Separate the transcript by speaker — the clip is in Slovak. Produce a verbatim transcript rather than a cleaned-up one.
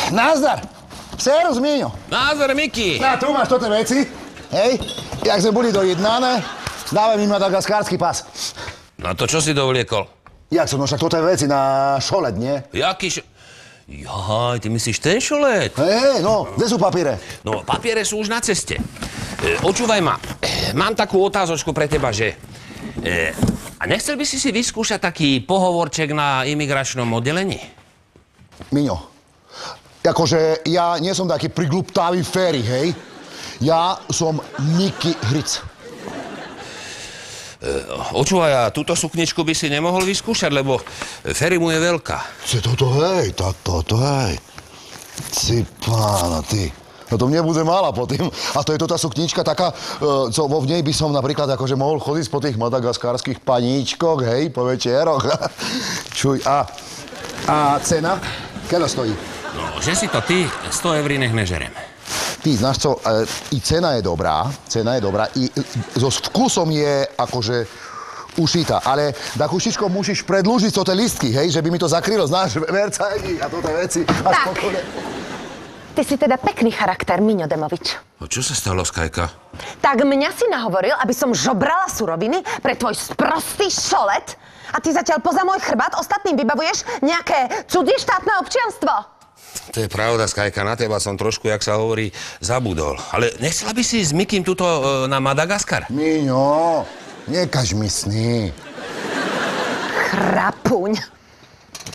Speaker 1: Nazdar! Serus, Míňo.
Speaker 2: Nazdar, Miky.
Speaker 1: No, tu máš toto veci. Hej, jak sme boli dojednané, dávaj mi madagaskársky pas.
Speaker 2: No to čo si dovliekol?
Speaker 1: Jak som, no však toto je veci na šolet, nie?
Speaker 2: Jaký šo... Jaj, ty myslíš ten šolet?
Speaker 1: Hej, no, kde sú papiere?
Speaker 2: No, papiere sú už na ceste. E, očúvaj ma, e, mám takú otázočku pre teba, že... E, a nechcel by si si vyskúšať taký pohovorček na imigračnom oddelení?
Speaker 1: Miňo, akože ja nie som taký prigluptávý Ferry, hej? Ja som Miky Hric.
Speaker 2: E, očúvaj, a túto sukničku by si nemohol vyskúšať, lebo Ferry mu je veľká.
Speaker 1: Si toto, hej, tak toto, hej. Si pána, ty. No to mne bude mála po tým. A to je to tá suknička taká, uh, co vo v nej by som napríklad akože mohol chodiť po tých madagaskárskych paníčkoch, hej, po večeroch. Čuj, a, a cena? Keľo stojí?
Speaker 2: No, že si to ty, sto eur nech nežerem.
Speaker 1: Ty, znáš co, e, i cena je dobrá, cena je dobrá, i e, so vkusom je akože ušitá, ale tak ušičko musíš predlúžiť to tie listky, hej, že by mi to zakrylo, znáš, vercajky a toto veci. A
Speaker 3: tak,
Speaker 1: spokojne.
Speaker 3: Ty si teda pekný charakter, Miňo Demovič.
Speaker 2: No, čo sa stalo, Skajka?
Speaker 3: Tak mňa si nahovoril, aby som žobrala suroviny pre tvoj sprostý šolet a ty zatiaľ poza môj chrbát ostatným vybavuješ nejaké cudzie štátne občianstvo.
Speaker 2: To je pravda, Skajka, na teba som trošku, jak sa hovorí, zabudol. Ale nechcela by si s Mikým tuto e, na Madagaskar?
Speaker 1: Miňo, nekaž mi sny.
Speaker 3: Chrapuň.